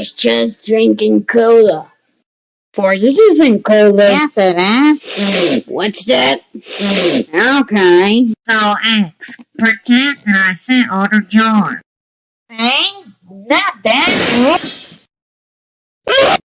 was just drinking cola. Boy, this isn't cola. Yes, it is. What's that? Okay. So, X, pretend that I sit on a jar. See? Not bad.